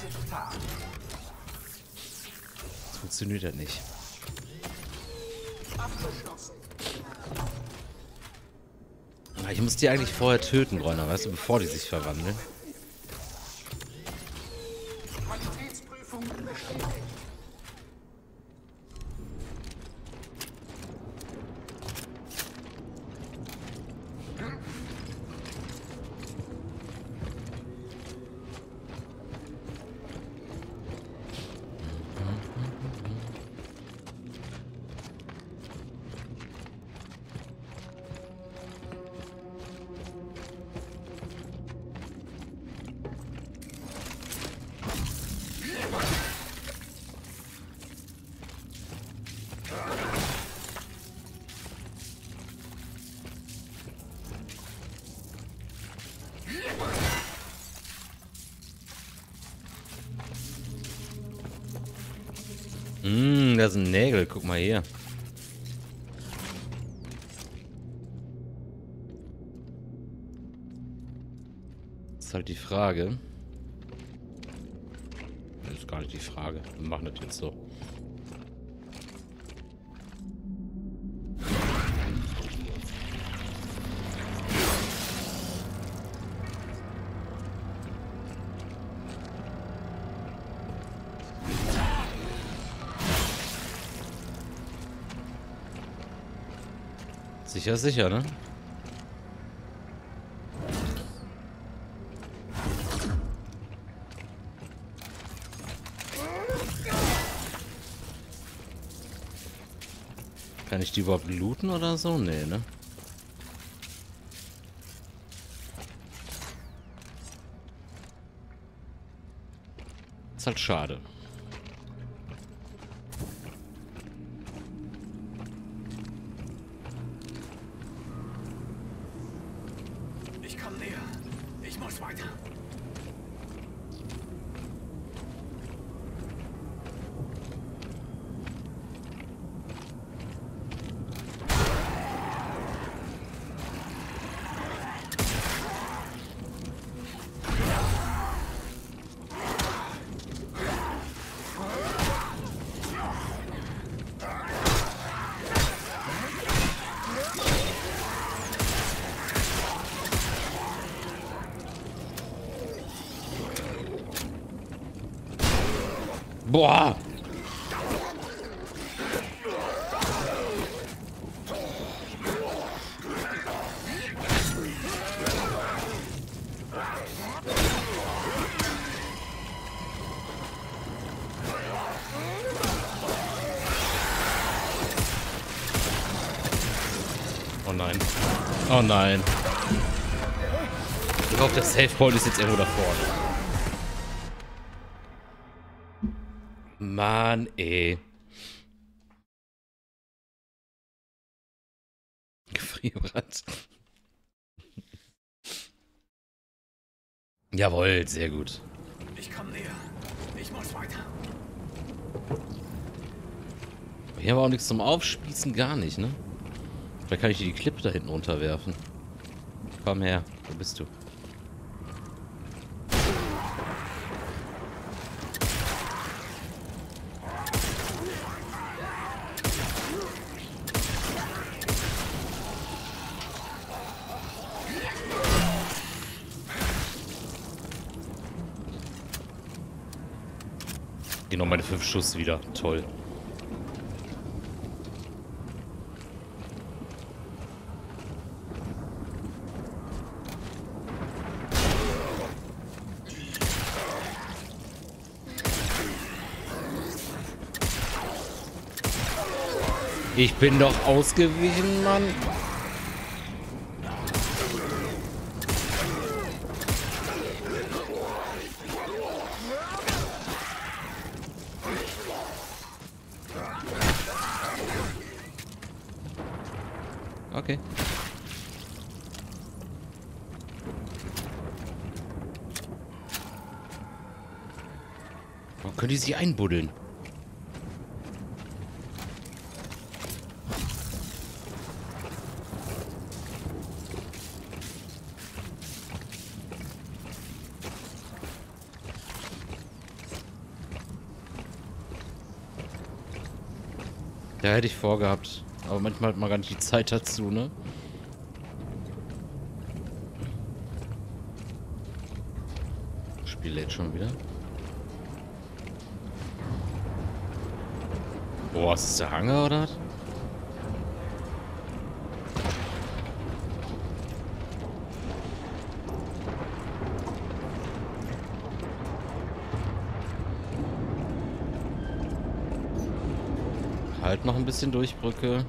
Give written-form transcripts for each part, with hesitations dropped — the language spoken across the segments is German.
Das funktioniert ja nicht. Ich muss die eigentlich vorher töten, Bräuner, weißt du, bevor die sich verwandeln. Qualitätsprüfung bestätigt. Da sind Nägel, guck mal hier. Das ist halt die Frage. Das ist gar nicht die Frage. Wir machen das jetzt so. Sicher, sicher, ne? Kann ich die überhaupt looten oder so? Nee, ne? Ist halt schade. Ich komme näher. Ich muss weiter. Boah! Oh nein. Oh nein. Ich hoffe, der Safe Point ist jetzt irgendwo da vorne. Mann, ey. Gefrierbrand. Jawohl, sehr gut. Ich komme näher. Ich muss weiter. Hier haben wir auch nichts zum Aufspießen, gar nicht, ne? Vielleicht kann ich dir die Klippe da hinten runterwerfen. Komm her, wo bist du? Genau, meine 5 Schuss wieder. Toll. Ich bin doch ausgewichen, Mann. Okay. Warum können die sich einbuddeln? Ja, hätte ich vorgehabt. Aber manchmal hat man gar nicht die Zeit dazu, ne? Spiel lädt schon wieder. Boah, ist das der Hangar oder was? Halt noch ein bisschen durch, Brücke.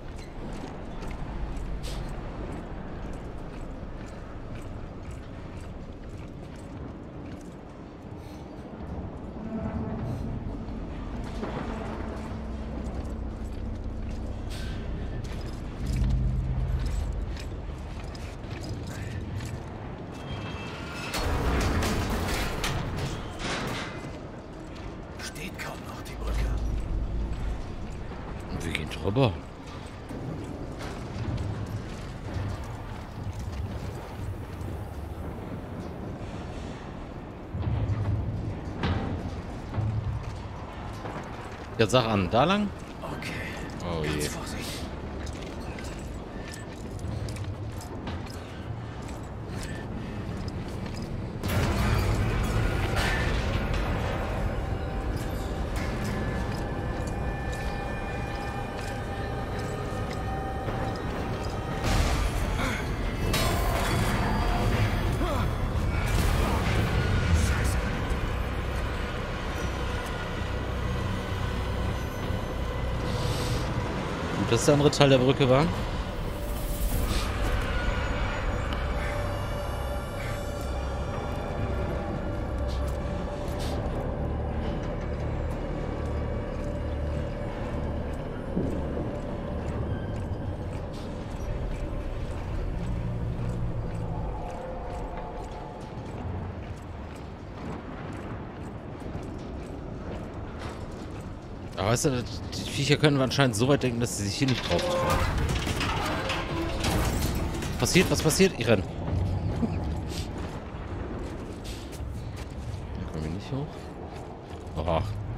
Steht kaum noch die Brücke. Und wir gehen drüber. Jetzt sag an, da lang? Okay. Oh je. Ganz Vorsicht. Gut, dass der andere Teil der Brücke war. Aber weißt du, die Viecher können anscheinend so weit denken, dass sie sich hier nicht drauf trauen. Passiert? Was passiert? Ich renn. Da kommen wir nicht hoch. Oh.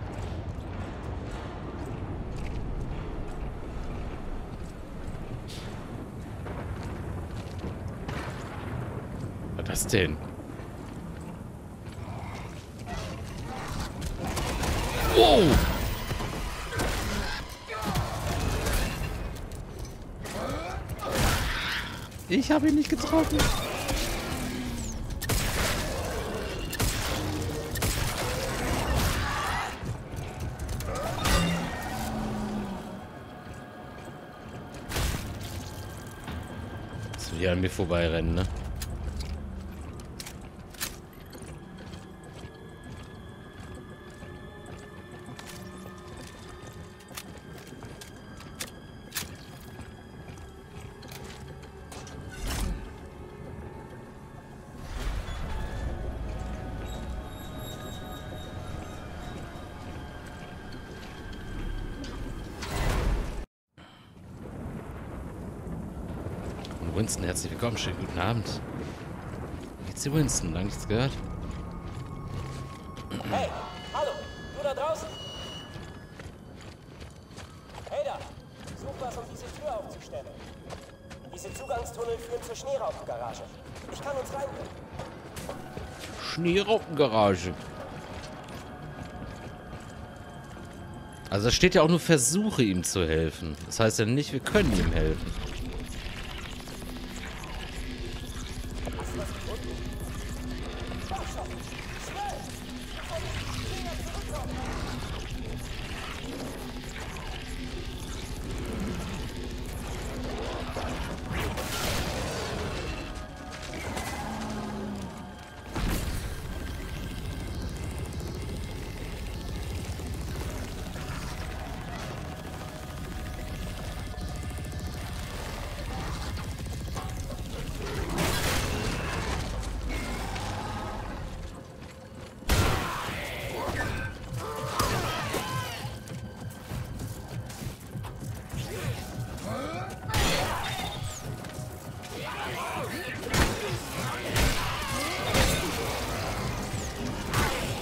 Was ist das denn? Wow! Ich habe ihn nicht getroffen. Dass wir hier an mir vorbeirennen, ne? Winston, herzlich willkommen, schönen guten Abend. Wie geht's dir, Winston? Lang nichts gehört? Hey, hallo, du da draußen? Hey da, such was, um diese Tür aufzustellen. Diese Zugangstunnel führen zur Schneeraupengarage. Ich kann uns reinbringen. Schneeraupengarage. Also da steht ja auch nur Versuche, ihm zu helfen. Das heißt ja nicht, wir können ihm helfen.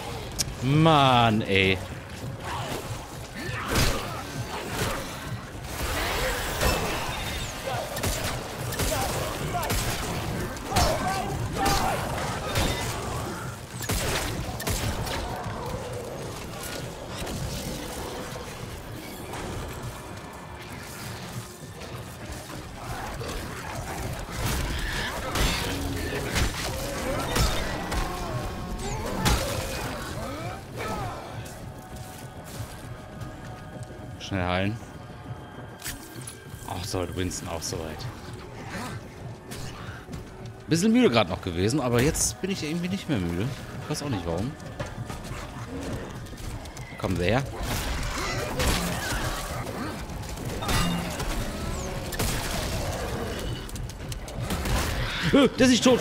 Mann, ey. schnell heilen. Ach, so, Winston auch soweit. Bisschen müde gerade noch gewesen, aber jetzt bin ich irgendwie nicht mehr müde. Ich weiß auch nicht warum. Kommen sie her. Der ist nicht tot.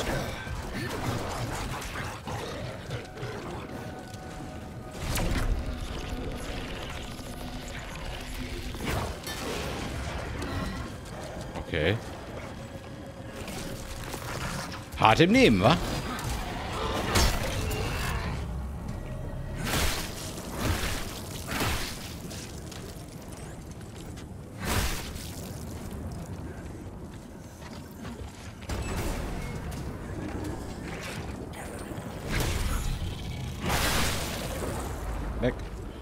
Okay. Hart im Nehmen, wa? Weg.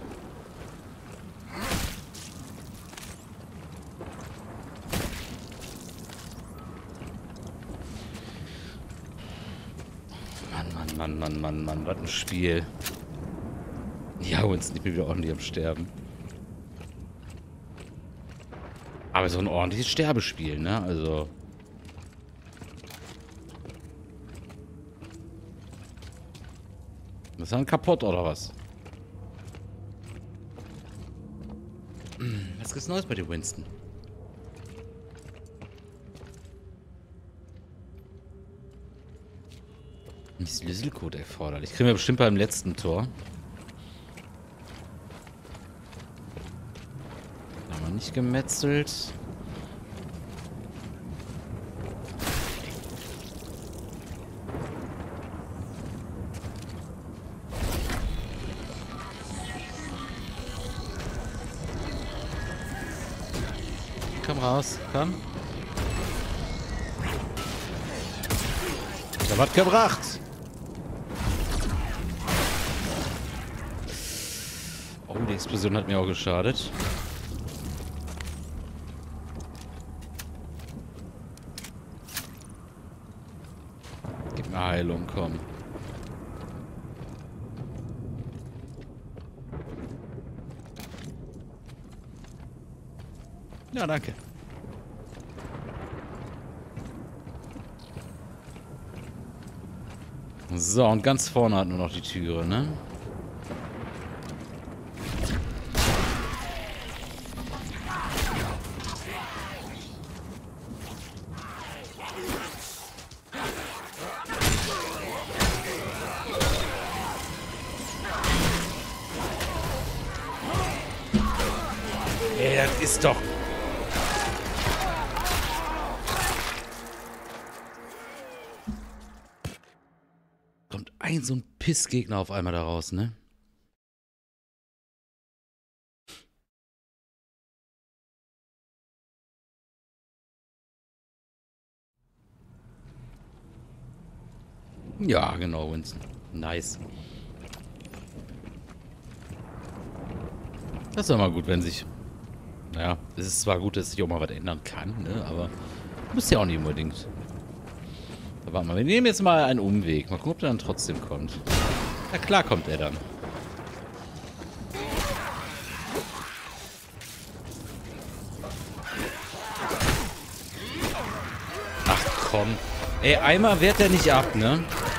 Mann, was ein Spiel. Ja, Winston, ich bin wieder ordentlich am Sterben. Aber so ein ordentliches Sterbespiel, ne? Also. Ist dann kaputt, oder was? Was gibt's Neues bei dir, Winston? Nicht Schlüsselcode erforderlich. Kriegen wir bestimmt beim letzten Tor. Haben wir nicht gemetzelt. Komm raus, komm. Da was gebracht. Oh, die Explosion hat mir auch geschadet. Gib mir Heilung, komm. Ja, danke. So, und ganz vorne hat nur noch die Türe, ne? Ey, das ist doch... Kommt ein so ein Pissgegner auf einmal da raus, ne? Ja, genau, Winston. Nice. Das ist doch mal gut, wenn sich... Naja, es ist zwar gut, dass sich auch mal was ändern kann, ne? Aber muss ja auch nicht unbedingt. Da warten wir. Wir nehmen jetzt mal einen Umweg. Mal gucken, ob der dann trotzdem kommt. Ja, klar kommt er dann. Ach komm. Ey, einmal wehrt er nicht ab, ne?